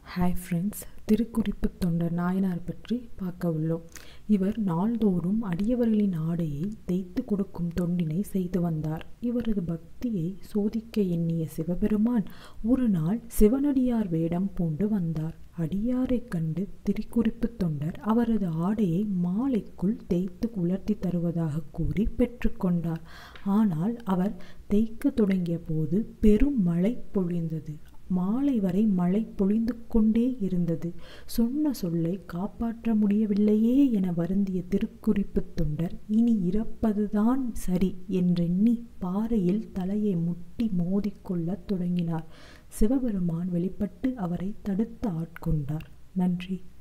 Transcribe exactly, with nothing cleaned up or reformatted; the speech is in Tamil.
ஹாய் ஃப்ரெண்ட்ஸ், திருக்குறிப்பு தொண்டர் நாயனார் பற்றி பார்க்க உள்ளோம். இவர் நாள்தோறும் அடியவர்களின் ஆடையை தைத்து கொடுக்கும் தொண்டினை செய்து வந்தார். இவரது பக்தியை சோதிக்க எண்ணிய சிவபெருமான் ஒரு நாள் சிவனடியார் வேடம் பூண்டு வந்தார். அடியாரை கண்டு திருக்குறிப்பு தொண்டர் அவரது ஆடையை மாலைக்குள் தேய்த்து உலர்த்தி தருவதாக கூறி பெற்றுக்கொண்டார். ஆனால் அவர் தேய்க்க தொடங்கிய போது பெரும் மழை பொழிந்தது. மாலை வரை மழை பொழிந்து கொண்டே இருந்தது. சொன்ன சொல்லை காப்பாற்ற முடியவில்லையே என வருந்திய திருக்குறிப்பு தொண்டர் இனி இறப்பதுதான் சரி என்றெண்ணி பாறையில் தலையை முட்டி மோதிக்கொள்ளத் தொடங்கினார். சிவபெருமான் வெளிப்பட்டு அவரை தடுத்து ஆட்கொண்டார். நன்றி.